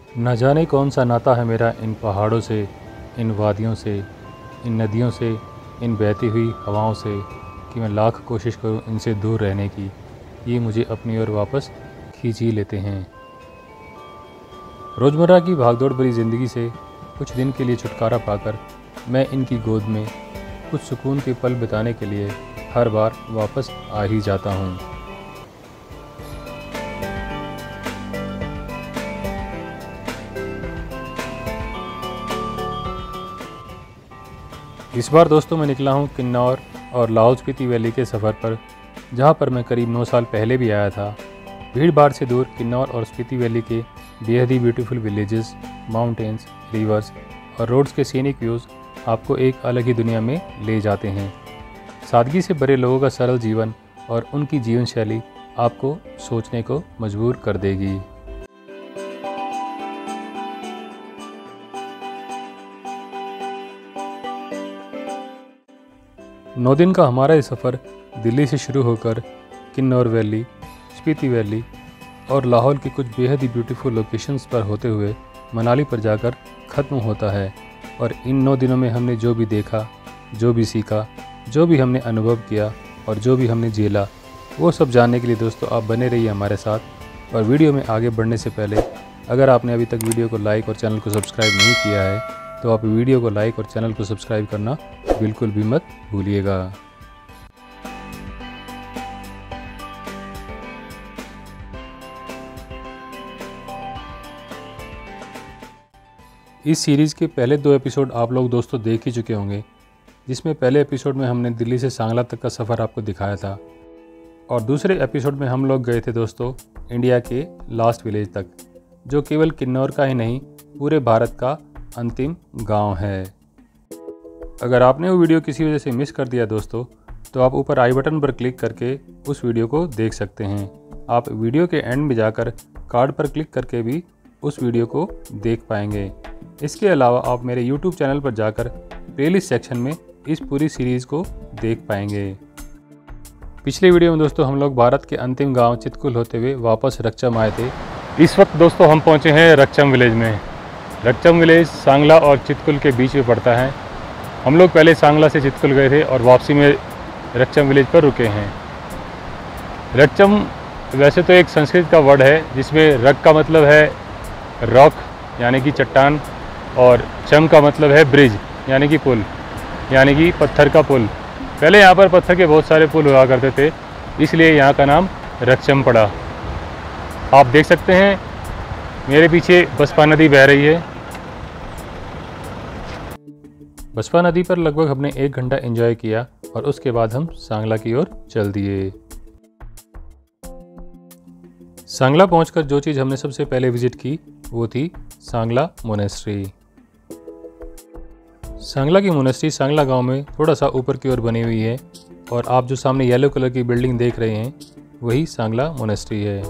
न जाने कौन सा नाता है मेरा इन पहाड़ों से, इन वादियों से, इन नदियों से, इन बहती हुई हवाओं से कि मैं लाख कोशिश करूं इनसे दूर रहने की, ये मुझे अपनी ओर वापस खींच ही लेते हैं। रोज़मर्रा की भागदौड़ भरी ज़िंदगी से कुछ दिन के लिए छुटकारा पाकर मैं इनकी गोद में कुछ सुकून के पल बिताने के लिए हर बार वापस आ ही जाता हूँ। इस बार दोस्तों मैं निकला हूँ किन्नौर और लाहौल स्पीति वैली के सफ़र पर, जहाँ पर मैं करीब 9 साल पहले भी आया था। भीड़ भाड़ से दूर किन्नौर और स्पीति वैली के बेहद ही ब्यूटीफुल विलेजेस, माउंटेन्स, रिवर्स और रोड्स के सीनिक व्यूज़ आपको एक अलग ही दुनिया में ले जाते हैं। सादगी से भरे लोगों का सरल जीवन और उनकी जीवन शैली आपको सोचने को मजबूर कर देगी। नौ दिन का हमारा ये सफ़र दिल्ली से शुरू होकर किन्नौर वैली, स्पीति वैली और लाहौल की कुछ बेहद ही ब्यूटीफुल लोकेशंस पर होते हुए मनाली पर जाकर ख़त्म होता है। और इन 9 दिनों में हमने जो भी देखा, जो भी सीखा, जो भी हमने अनुभव किया और जो भी हमने झेला, वो सब जानने के लिए दोस्तों आप बने रहिए हमारे साथ। और वीडियो में आगे बढ़ने से पहले अगर आपने अभी तक वीडियो को लाइक और चैनल को सब्सक्राइब नहीं किया है तो आप वीडियो को लाइक और चैनल को सब्सक्राइब करना बिल्कुल भी मत भूलिएगा। इस सीरीज़ के पहले 2 एपिसोड आप लोग दोस्तों देख ही चुके होंगे, जिसमें पहले एपिसोड में हमने दिल्ली से सांगला तक का सफ़र आपको दिखाया था और दूसरे एपिसोड में हम लोग गए थे दोस्तों इंडिया के लास्ट विलेज तक, जो केवल किन्नौर का ही नहीं पूरे भारत का अंतिम गांव है। अगर आपने वो वीडियो किसी वजह से मिस कर दिया दोस्तों, तो आप ऊपर आई बटन पर क्लिक करके उस वीडियो को देख सकते हैं। आप वीडियो के एंड में जाकर कार्ड पर क्लिक करके भी उस वीडियो को देख पाएंगे। इसके अलावा आप मेरे YouTube चैनल पर जाकर प्लेलिस्ट सेक्शन में इस पूरी सीरीज़ को देख पाएंगे। पिछले वीडियो में दोस्तों हम लोग भारत के अंतिम गांव चितकुल होते हुए वापस रक्षम आए थे। इस वक्त दोस्तों हम पहुंचे हैं रक्षम विलेज में। रक्षम विलेज सांगला और चितकुल के बीच में पड़ता है। हम लोग पहले सांगला से चितकुल गए थे और वापसी में रक्षम विलेज पर रुके हैं। रक्षम वैसे तो एक संस्कृत का वर्ड है जिसमें रक का मतलब है रॉक यानी कि चट्टान और चम का मतलब है ब्रिज यानी कि पुल, यानी कि पत्थर का पुल। पहले यहाँ पर पत्थर के बहुत सारे पुल हुआ करते थे, इसलिए यहाँ का नाम रक्षम पड़ा। आप देख सकते हैं मेरे पीछे बसपा नदी बह रही है। बसपा नदी पर लगभग हमने 1 घंटा एंजॉय किया और उसके बाद हम सांगला की ओर चल दिए। सांगला पहुंचकर जो चीज़ हमने सबसे पहले विजिट की वो थी सांगला मोनेस्ट्री। सांगला की मोनेस्ट्री सांगला गांव में थोड़ा सा ऊपर की ओर बनी हुई है और आप जो सामने येलो कलर की बिल्डिंग देख रहे हैं वही सांगला मोनेस्ट्री है।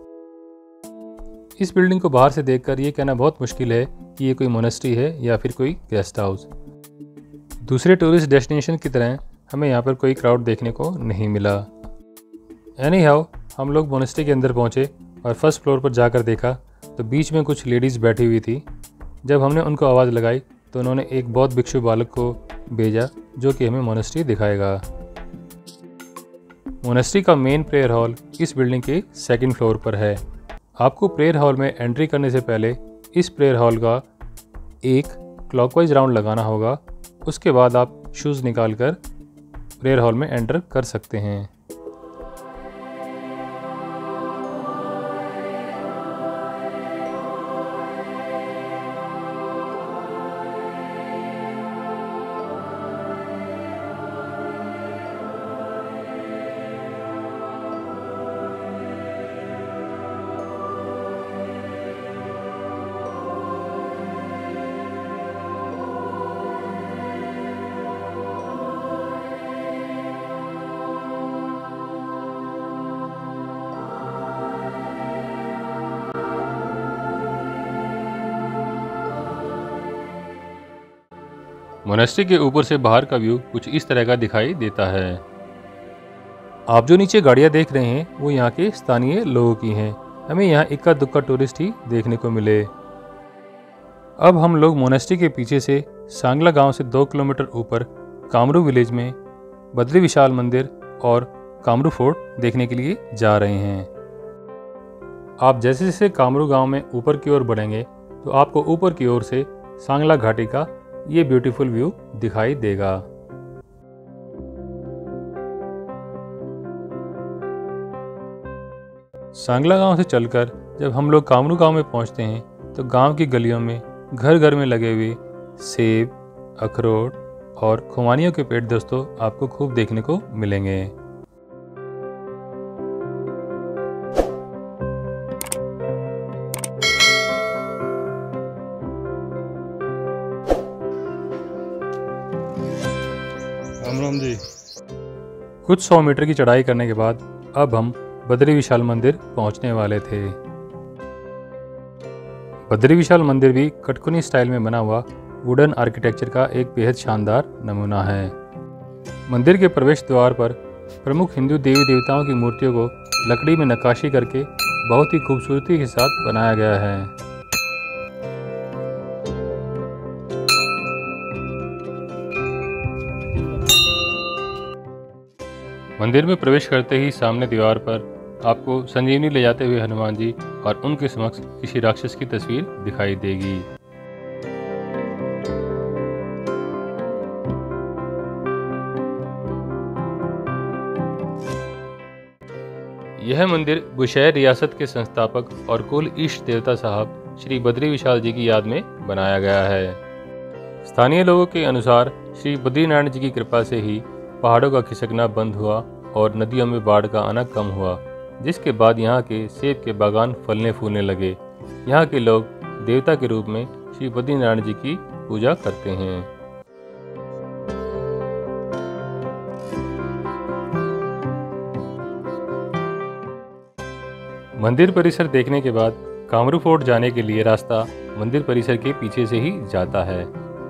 इस बिल्डिंग को बाहर से देखकर ये कहना बहुत मुश्किल है कि ये कोई मोनेस्ट्री है या फिर कोई गेस्ट हाउस। दूसरे टूरिस्ट डेस्टिनेशन की तरह हमें यहाँ पर कोई क्राउड देखने को नहीं मिला। एनी हाउ हम लोग मोनेस्ट्री के अंदर पहुँचे और फर्स्ट फ्लोर पर जाकर देखा तो बीच में कुछ लेडीज़ बैठी हुई थी। जब हमने उनको आवाज़ लगाई तो उन्होंने एक बौद्ध भिक्षु बालक को भेजा जो कि हमें मोनेस्ट्री दिखाएगा। मोनेस्ट्री का मेन प्रेयर हॉल इस बिल्डिंग के 2nd फ्लोर पर है। आपको प्रेयर हॉल में एंट्री करने से पहले इस प्रेयर हॉल का एक क्लॉकवाइज राउंड लगाना होगा। उसके बाद आप शूज़ निकालकर प्रेयर हॉल में एंटर कर सकते हैं। मोनेस्ट्री के ऊपर से बाहर का व्यू कुछ इस तरह का दिखाई देता है। आप जो नीचे गाड़ियाँ देख रहे हैं वो यहाँ के स्थानीय लोगों की हैं। हमें यहाँ इक्का दुक्का टूरिस्ट ही देखने को मिले। अब हम लोग मोनेस्ट्री के पीछे से सांगला गांव से 2 किलोमीटर ऊपर कामरू विलेज में बद्री विशाल मंदिर और कामरू फोर्ट देखने के लिए जा रहे हैं। आप जैसे जैसे कामरू गांव में ऊपर की ओर बढ़ेंगे तो आपको ऊपर की ओर से सांगला घाटी का ये ब्यूटीफुल व्यू दिखाई देगा। सांगला गांव से चलकर जब हम लोग कामरू गांव में पहुंचते हैं तो गांव की गलियों में घर घर में लगे हुए सेब, अखरोट और खुमानियों के पेड़ दोस्तों आपको खूब देखने को मिलेंगे। राम जी। कुछ 100 मीटर की चढ़ाई करने के बाद अब हम बद्री विशाल मंदिर पहुंचने वाले थे। बद्री विशाल मंदिर भी कटकुनी स्टाइल में बना हुआ वुडन आर्किटेक्चर का एक बेहद शानदार नमूना है। मंदिर के प्रवेश द्वार पर प्रमुख हिंदू देवी देवताओं की मूर्तियों को लकड़ी में नक्काशी करके बहुत ही खूबसूरती के साथ बनाया गया है। मंदिर में प्रवेश करते ही सामने दीवार पर आपको संजीवनी ले जाते हुए हनुमान जी और उनके समक्ष किसी राक्षस की तस्वीर दिखाई देगी। यह मंदिर बुशहर रियासत के संस्थापक और कुल इष्ट देवता साहब श्री बद्री विशाल जी की याद में बनाया गया है। स्थानीय लोगों के अनुसार श्री बद्रीनारायण जी की कृपा से ही पहाड़ों का खिसकना बंद हुआ और नदियों में बाढ़ का आना कम हुआ, जिसके बाद यहाँ के सेब के बागान फलने फूलने लगे। यहाँ के लोग देवता के रूप में श्री बद्रीनारायण जी की पूजा करते हैं। मंदिर परिसर देखने के बाद कामरू फोर्ट जाने के लिए रास्ता मंदिर परिसर के पीछे से ही जाता है।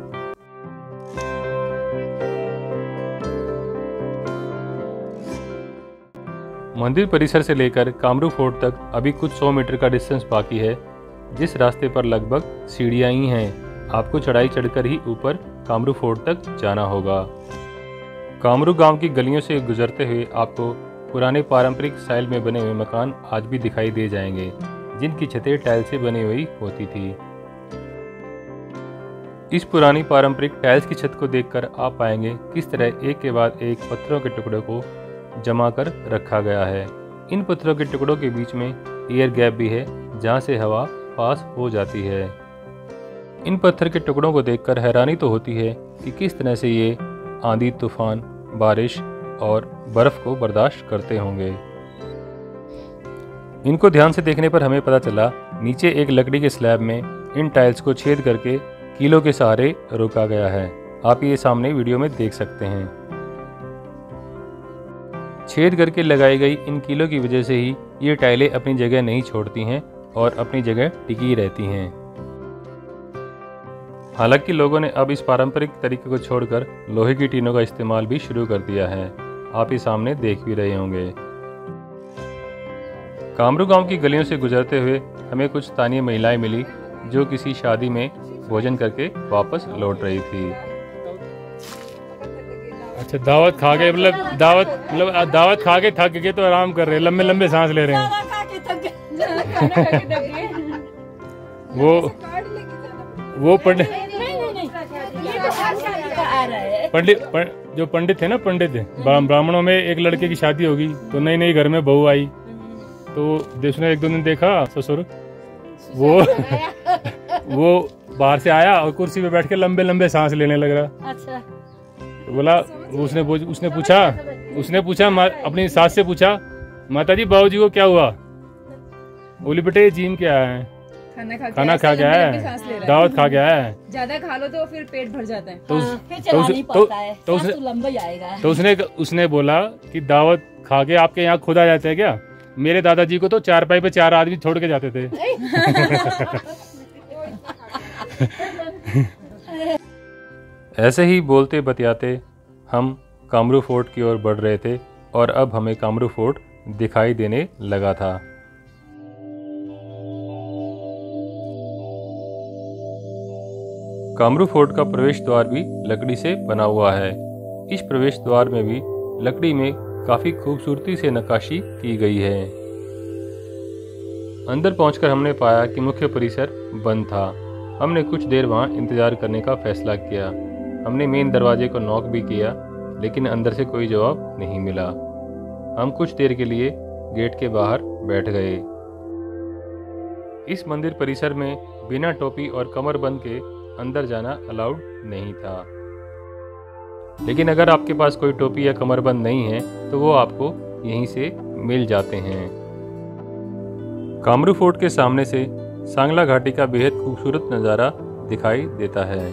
मंदिर परिसर से लेकर कामरू फोर्ट तक अभी कुछ 100 मीटर का डिस्टेंस बाकी है, जिस रास्ते पर लगभग सीढ़ियां ही हैं। आपको चढ़ाई चढ़कर ही ऊपर कामरू फोर्ट तक जाना होगा। कामरू गांव की गलियों से गुजरते हुए आपको पुराने पारंपरिक स्टाइल में बने हुए मकान आज भी दिखाई दे जाएंगे, जिनकी छतें टाइल से बनी हुई होती थी। इस पुरानी पारंपरिक टाइल्स की छत को देखकर आप पाएंगे किस तरह एक के बाद एक पत्थरों के टुकड़ों को जमा कर रखा गया है। इन पत्थरों के टुकड़ों के बीच में एयर गैप भी है, जहां से हवा पास हो जाती है। इन पत्थर के टुकड़ों को देखकर हैरानी तो होती है कि किस तरह से ये आंधी, तूफान, बारिश और बर्फ को बर्दाश्त करते होंगे। इनको ध्यान से देखने पर हमें पता चला नीचे एक लकड़ी के स्लैब में इन टाइल्स को छेद करके कीलों के सहारे रोका गया है। आप ये सामने वीडियो में देख सकते हैं। छेद करके लगाई गई इन कीलों की वजह से ही ये टाइलें अपनी जगह नहीं छोड़ती हैं और अपनी जगह टिकी रहती हैं। हालांकि लोगों ने अब इस पारंपरिक तरीके को छोड़कर लोहे की टीनों का इस्तेमाल भी शुरू कर दिया है। आप ये सामने देख भी रहे होंगे। कामरू गांव की गलियों से गुजरते हुए हमें कुछ स्थानीय महिलाएं मिली जो किसी शादी में भोजन करके वापस लौट रही थी। अच्छा, दावत खा के दावत खा के थक गए तो आराम कर रहे, लंबे लंबे सांस ले रहे हैं। वो पंडित जो पंडित थे ना, ब्राह्मणों में एक लड़के की शादी होगी तो नई नई घर में बहू आई तो उसने 1-2 दिन देखा ससुर, वो बाहर से आया और कुर्सी पे बैठ के लंबे लंबे सांस लेने लग रहा। अच्छा। तो बोला, उसने पूछा अपनी सास से पूछा, माता जी बाबूजी को क्या हुआ? बोली, बेटे जीम क्या है, खाना खा गया है, दावत खा गया है, ज्यादा खा लो तो फिर पेट भर जाता है। तो उसने बोला कि दावत खा के आपके यहाँ खुद आ जाते हैं क्या? मेरे दादाजी को तो 4 पाई पे 4 आदमी छोड़ के जाते थे। ऐसे ही बोलते बतियाते हम कामरू फोर्ट की ओर बढ़ रहे थे और अब हमें कामरू फोर्ट दिखाई देने लगा था। कामरू फोर्ट का प्रवेश द्वार भी लकड़ी से बना हुआ है। इस प्रवेश द्वार में भी लकड़ी में काफी खूबसूरती से नक्काशी की गई है। अंदर पहुंचकर हमने पाया कि मुख्य परिसर बंद था। हमने कुछ देर वहां इंतजार करने का फैसला किया। हमने मेन दरवाजे को नॉक भी किया, लेकिन अंदर से कोई जवाब नहीं मिला। हम कुछ देर के लिए गेट के बाहर बैठ गए। इस मंदिर परिसर में बिना टोपी और कमरबंद के अंदर जाना अलाउड नहीं था, लेकिन अगर आपके पास कोई टोपी या कमरबंद नहीं है तो वो आपको यहीं से मिल जाते हैं। कामरू फोर्ट के सामने से सांगला घाटी का बेहद खूबसूरत नज़ारा दिखाई देता है।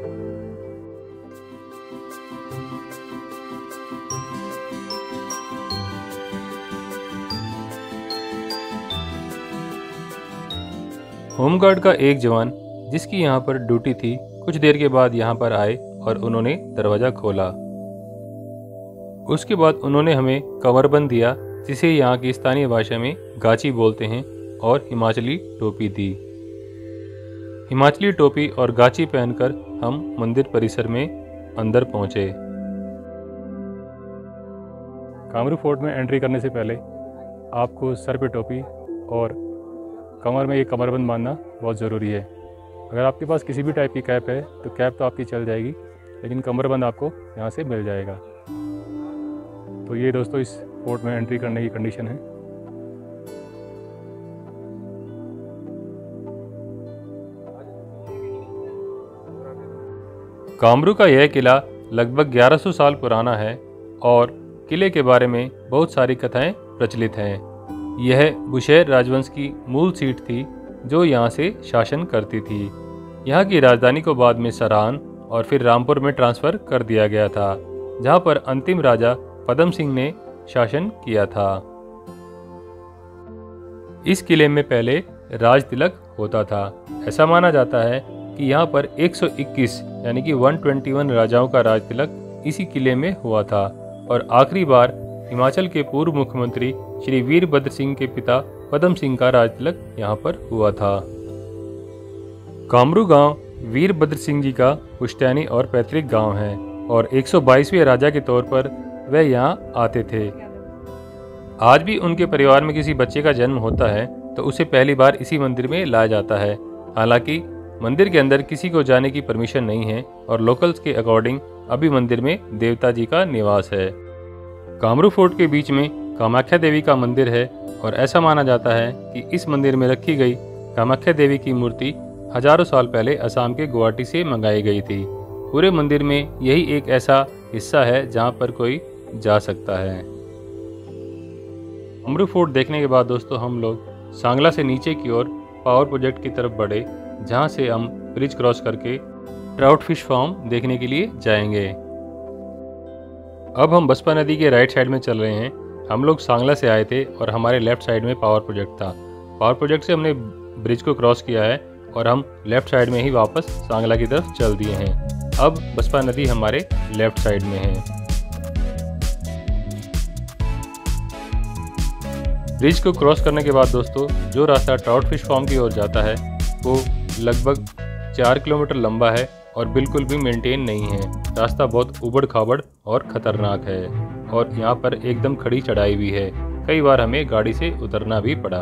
होमगार्ड का एक जवान जिसकी यहाँ पर ड्यूटी थी, कुछ देर के बाद यहाँ पर आए और उन्होंने दरवाज़ा खोला। उसके बाद उन्होंने हमें कमरबंद दिया, जिसे यहाँ की स्थानीय भाषा में गाची बोलते हैं, और हिमाचली टोपी दी। हिमाचली टोपी और गाची पहनकर हम मंदिर परिसर में अंदर पहुँचे। कामरू फोर्ट में एंट्री करने से पहले आपको सर पे टोपी और कमर में एक कमरबंद बांधना बहुत ज़रूरी है। अगर आपके पास किसी भी टाइप की कैप है तो कैप तो आपकी चल जाएगी, लेकिन कमरबंद आपको यहाँ से मिल जाएगा। तो ये दोस्तों इस फोर्ट में एंट्री करने की कंडीशन है। कामरू का यह किला लगभग 1100 साल पुराना है और किले के बारे में बहुत सारी कथाएं प्रचलित हैं। यह बुशैर राजवंश की मूल सीट थी जो यहाँ से शासन करती थी। यहाँ की राजधानी को बाद में सरान और फिर रामपुर में ट्रांसफ़र कर दिया गया था, जहाँ पर अंतिम राजा पदम सिंह ने शासन किया था। इस किले में पहले राज तिलक होता था। ऐसा माना जाता है कि यहाँ पर 121 यानी कि 121 राजाओं का राज तिलक इसी किले में हुआ था, और आखिरी बार हिमाचल के पूर्व मुख्यमंत्री श्री वीरभद्र सिंह के पिता पदम सिंह का राज तिलक यहाँ पर हुआ था। कामरू गांव वीरभद्र सिंह जी का पुश्तैनी और पैतृक गांव है, और 122वें राजा के तौर पर वह यहाँ आते थे। आज भी उनके परिवार में किसी बच्चे का जन्म होता है तो उसे पहली बार इसी मंदिर में लाया जाता है। हालांकि मंदिर के अंदर किसी को जाने की परमिशन नहीं है, और लोकल्स के अकॉर्डिंग अभी मंदिर में देवता जी का निवास है। कामरू फोर्ट के बीच में कामाख्या देवी का मंदिर है, और ऐसा माना जाता है कि इस मंदिर में रखी गई कामाख्या देवी की मूर्ति हजारों साल पहले असम के गुवाहाटी से मंगाई गई थी। पूरे मंदिर में यही एक ऐसा हिस्सा है जहां पर कोई जा सकता है। कामरू फोर्ट देखने के बाद दोस्तों हम लोग सांगला से नीचे की ओर पावर प्रोजेक्ट की तरफ बढ़े, जहां से हम ब्रिज क्रॉस करके ट्राउट फिश फार्म देखने के लिए जाएंगे। अब हम बसपा नदी के राइट साइड में चल रहे हैं। हम लोग सांगला से आए थे और हमारे लेफ्ट साइड में पावर प्रोजेक्ट था। पावर प्रोजेक्ट से हमने ब्रिज को क्रॉस किया है और हम लेफ्ट साइड में ही वापस सांगला की तरफ चल दिए हैं। अब बसपा नदी हमारे लेफ्ट साइड में है। ब्रिज को क्रॉस करने के बाद दोस्तों जो रास्ता ट्राउट फिश फार्म की ओर जाता है वो लगभग 4 किलोमीटर लंबा है और बिल्कुल भी मेंटेन नहीं है। रास्ता बहुत उबड़ खाबड़ और ख़तरनाक है, और यहाँ पर एकदम खड़ी चढ़ाई भी है। कई बार हमें गाड़ी से उतरना भी पड़ा।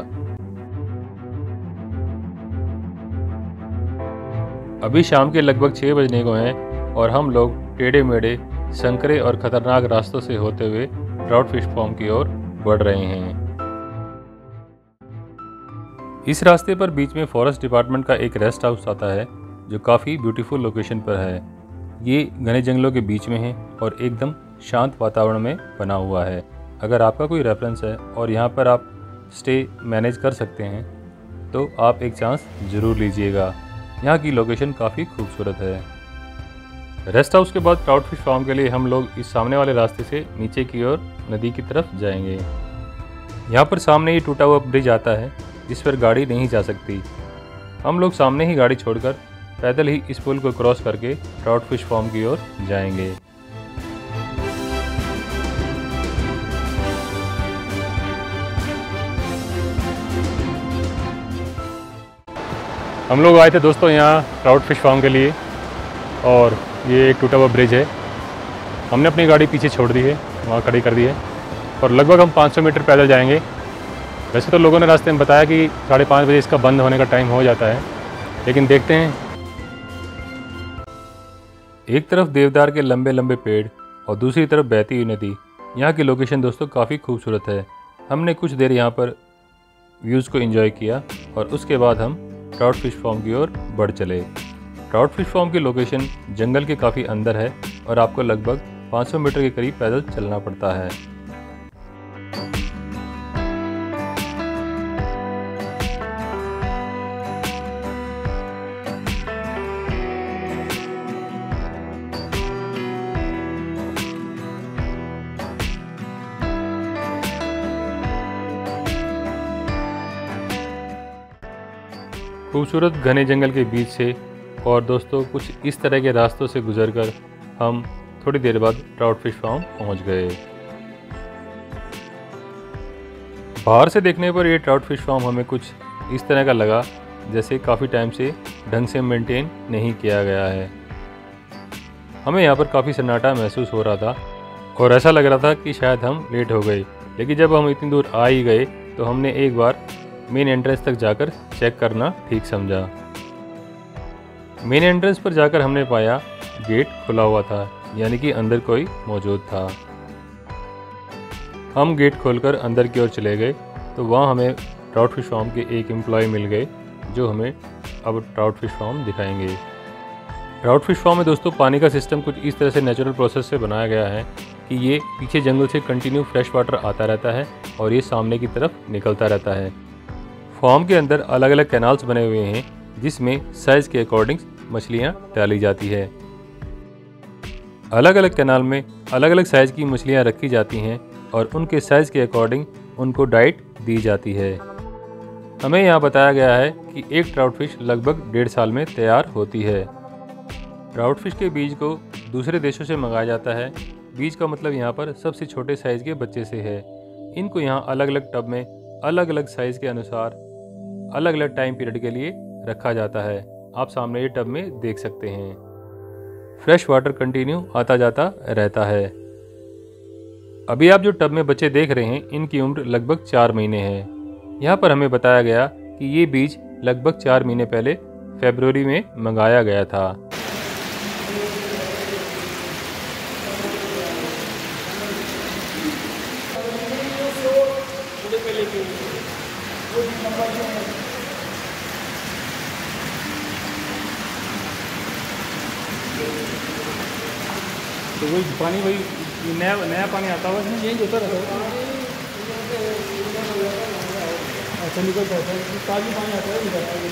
अभी शाम के लगभग 6 बजने को हैं और हम लोग टेढ़े मेढ़े संकरे और ख़तरनाक रास्तों से होते हुए ट्राउट फिश फार्म की ओर बढ़ रहे हैं। इस रास्ते पर बीच में फॉरेस्ट डिपार्टमेंट का एक रेस्ट हाउस आता है जो काफ़ी ब्यूटीफुल लोकेशन पर है। ये घने जंगलों के बीच में है और एकदम शांत वातावरण में बना हुआ है। अगर आपका कोई रेफरेंस है और यहाँ पर आप स्टे मैनेज कर सकते हैं तो आप एक चांस ज़रूर लीजिएगा। यहाँ की लोकेशन काफ़ी खूबसूरत है। रेस्ट हाउस के बाद ट्राउट फिश फार्म के लिए हम लोग इस सामने वाले रास्ते से नीचे की ओर नदी की तरफ जाएंगे। यहाँ पर सामने ही टूटा हुआ ब्रिज आता है जिस पर गाड़ी नहीं जा सकती। हम लोग सामने ही गाड़ी छोड़कर पैदल ही इस पुल को क्रॉस करके ट्राउट फिश फार्म की ओर जाएंगे। हम लोग आए थे दोस्तों यहाँ ट्राउट फिश फार्म के लिए, और ये एक टूटा हुआ ब्रिज है। हमने अपनी गाड़ी पीछे छोड़ दी है, वहाँ खड़ी कर दी है और लगभग हम 500 मीटर पैदल जाएंगे। वैसे तो लोगों ने रास्ते में बताया कि 5:30 बजे इसका बंद होने का टाइम हो जाता है, लेकिन देखते हैं। एक तरफ देवदार के लंबे लंबे पेड़ और दूसरी तरफ बहती हुई नदी। यहाँ की लोकेशन दोस्तों काफ़ी खूबसूरत है। हमने कुछ देर यहाँ पर व्यूज़ को एंजॉय किया और उसके बाद हम ट्राउट फिश फार्म की ओर बढ़ चले। ट्राउट फिश फार्म की लोकेशन जंगल के काफ़ी अंदर है और आपको लगभग 500 मीटर के करीब पैदल चलना पड़ता है। खूबसूरत घने जंगल के बीच से और दोस्तों कुछ इस तरह के रास्तों से गुजरकर हम थोड़ी देर बाद ट्राउट फिश फार्म पहुंच गए। बाहर से देखने पर यह ट्राउट फिश फार्म हमें कुछ इस तरह का लगा जैसे काफ़ी टाइम से ढंग से मेंटेन नहीं किया गया है। हमें यहाँ पर काफ़ी सन्नाटा महसूस हो रहा था और ऐसा लग रहा था कि शायद हम लेट हो गए, लेकिन जब हम इतनी दूर आ ही गए तो हमने एक बार मेन एंट्रेंस तक जाकर चेक करना ठीक समझा। मेन एंट्रेंस पर जाकर हमने पाया गेट खुला हुआ था, यानी कि अंदर कोई मौजूद था। हम गेट खोलकर अंदर की ओर चले गए तो वहाँ हमें ट्राउट फिश फार्म के एक एम्प्लॉय मिल गए जो हमें अब ट्राउट फिश फार्म दिखाएंगे। ट्राउट फिश फार्म में दोस्तों पानी का सिस्टम कुछ इस तरह से नेचुरल प्रोसेस से बनाया गया है कि ये पीछे जंगल से कंटिन्यू फ्रेश वाटर आता रहता है और ये सामने की तरफ निकलता रहता है। फार्म के अंदर अलग अलग कैनाल्स बने हुए हैं जिसमें साइज़ के अकॉर्डिंग मछलियाँ डाली जाती है। अलग अलग कैनाल में अलग अलग साइज़ की मछलियाँ रखी जाती हैं और उनके साइज़ के अकॉर्डिंग उनको डाइट दी जाती है। हमें यहाँ बताया गया है कि एक ट्राउट फिश लगभग 1.5 साल में तैयार होती है। ट्राउट फिश के बीज को दूसरे देशों से मंगाया जाता है। बीज का मतलब यहाँ पर सबसे छोटे साइज़ के बच्चे से है। इनको यहाँ अलग अलग टब में अलग अलग साइज़ के अनुसार अलग अलग टाइम पीरियड के लिए रखा जाता है। आप सामने ये टब में देख सकते हैं। फ्रेश वाटर कंटिन्यू आता जाता रहता है। अभी आप जो टब में बच्चे देख रहे हैं इनकी उम्र लगभग 4 महीने है। यहाँ पर हमें बताया गया कि ये बीज लगभग 4 महीने पहले फरवरी में मंगाया गया था। तो वही पानी वही नया पानी आता हुआ इसमें यही होता रहता है। अच्छा निकलता है ताज़ी पानी आता है।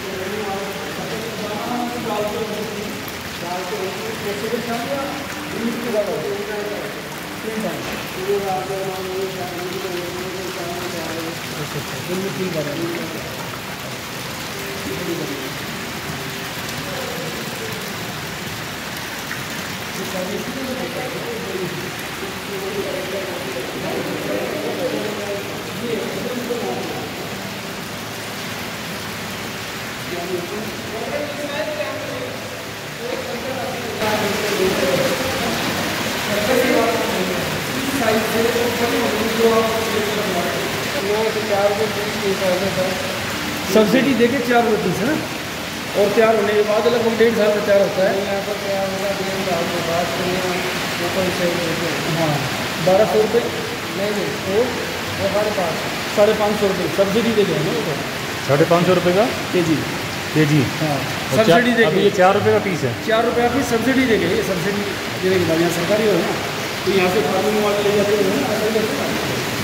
सब्सिडी देके 4 रुपये पीस है ना, और तैयार होने के बाद लगभग 1.5 साल में तैयार होता है। यहाँ पर तैयार होगा 1.5 साल के बाद। हाँ 1200 रुपये नहीं तो 550 रुपये सब्सिडी दे देंगे। 550 रुपये का केजी। हाँ सब्सिडी देगी। ये 4 रुपये का पीस है। 4 रुपये का पीस सब्सिडी देगी। ये सब्सिडी देगी भाई, यहाँ सरकारी हो ना, तो यहाँ से फार्मिंग वाले ले जाते हैं।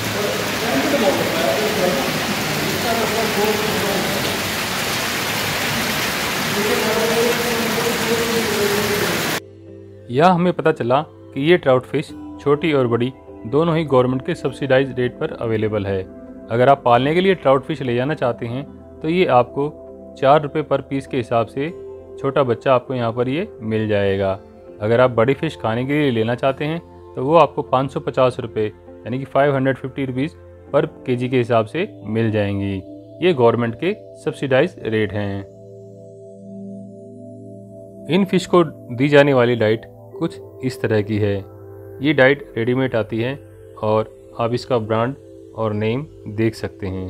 यह हमें पता चला कि ये ट्राउट फिश छोटी और बड़ी दोनों ही गवर्नमेंट के सब्सिडाइज रेट पर अवेलेबल है। अगर आप पालने के लिए ट्राउट फिश ले जाना चाहते हैं तो ये आपको 4 रुपये पर पीस के हिसाब से छोटा बच्चा आपको यहाँ पर ये मिल जाएगा। अगर आप बड़ी फ़िश खाने के लिए लेना चाहते हैं तो वो आपको 550 रुपये यानी कि 550 रुपीज़ पर केजी के हिसाब से मिल जाएंगी। ये गवर्नमेंट के सब्सिडाइज रेट हैं। इन फिश को दी जाने वाली डाइट कुछ इस तरह की है। ये डाइट रेडीमेड आती है और आप इसका ब्रांड और नेम देख सकते हैं।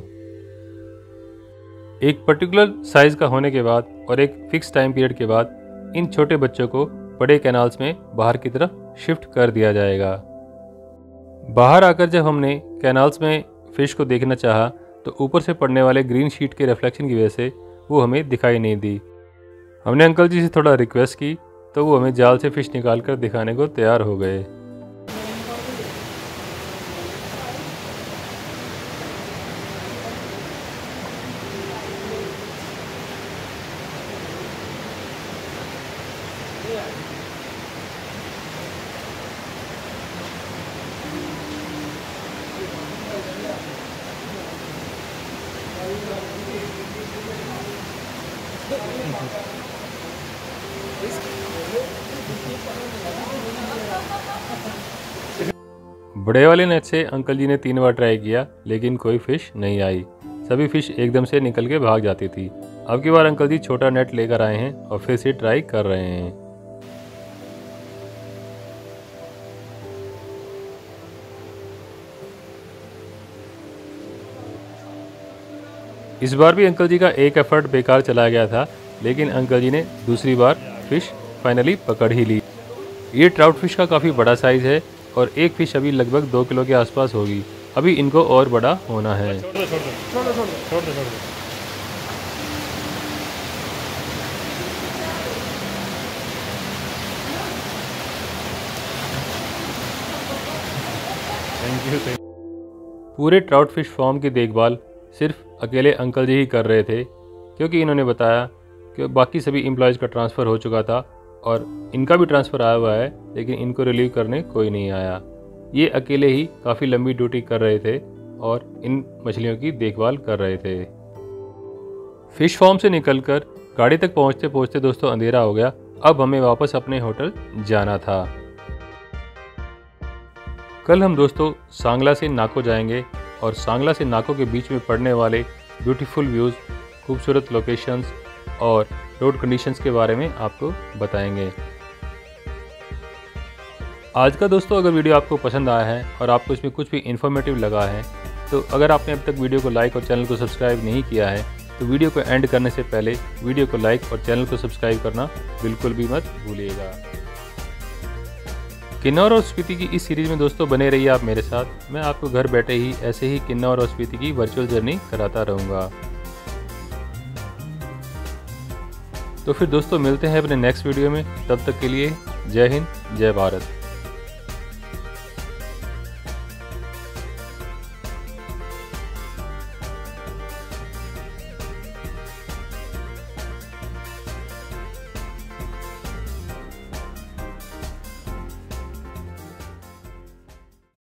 एक पर्टिकुलर साइज़ का होने के बाद और एक फिक्स टाइम पीरियड के बाद इन छोटे बच्चों को बड़े कैनाल्स में बाहर की तरफ शिफ्ट कर दिया जाएगा। बाहर आकर जब हमने कैनाल्स में फ़िश को देखना चाहा तो ऊपर से पड़ने वाले ग्रीन शीट के रिफ्लेक्शन की वजह से वो हमें दिखाई नहीं दी। हमने अंकल जी से थोड़ा रिक्वेस्ट की तो वो हमें जाल से फ़िश निकाल कर दिखाने को तैयार हो गए। बड़े वाले नेट से अंकल जी ने 3 बार ट्राई किया लेकिन कोई फ़िश नहीं आई। सभी फ़िश एकदम से निकल के भाग जाती थी। अब की बार अंकल जी छोटा नेट लेकर आए हैं और फिर से ट्राई कर रहे हैं। इस बार भी अंकल जी का एक एफर्ट बेकार चला गया था, लेकिन अंकल जी ने दूसरी बार फ़िश फाइनली पकड़ ही ली। ये ट्राउट फिश का काफ़ी बड़ा साइज़ है और एक फ़िश अभी लगभग 2 किलो के आसपास होगी। अभी इनको और बड़ा होना है। छोड़ दो। Thank you. पूरे ट्राउट फिश फार्म की देखभाल सिर्फ अकेले अंकल जी ही कर रहे थे, क्योंकि इन्होंने बताया कि बाकी सभी एम्प्लॉयज़ का ट्रांसफ़र हो चुका था और इनका भी ट्रांसफ़र आया हुआ है, लेकिन इनको रिलीव करने कोई नहीं आया। ये अकेले ही काफ़ी लंबी ड्यूटी कर रहे थे और इन मछलियों की देखभाल कर रहे थे। फ़िश फार्म से निकलकर गाड़ी तक पहुंचते पहुंचते दोस्तों अंधेरा हो गया। अब हमें वापस अपने होटल जाना था। कल हम दोस्तों सांगला से नाको जाएंगे और सांगला से नाको के बीच में पड़ने वाले ब्यूटीफुल व्यूज़, खूबसूरत लोकेशंस और रोड कंडीशंस के बारे में आपको बताएंगे। आज का दोस्तों अगर वीडियो आपको पसंद आया है और आपको इसमें कुछ भी इन्फॉर्मेटिव लगा है तो अगर आपने अब तक वीडियो को लाइक और चैनल को सब्सक्राइब नहीं किया है तो वीडियो को एंड करने से पहले वीडियो को लाइक और चैनल को सब्सक्राइब करना बिल्कुल भी मत भूलिएगा। किन्नौर और स्पीति की इस सीरीज़ में दोस्तों बने रहिए आप मेरे साथ। मैं आपको घर बैठे ही ऐसे ही किन्नौर और स्पीति की वर्चुअल जर्नी कराता रहूँगा। तो फिर दोस्तों मिलते हैं अपने नेक्स्ट वीडियो में। तब तक के लिए जय हिंद, जय भारत।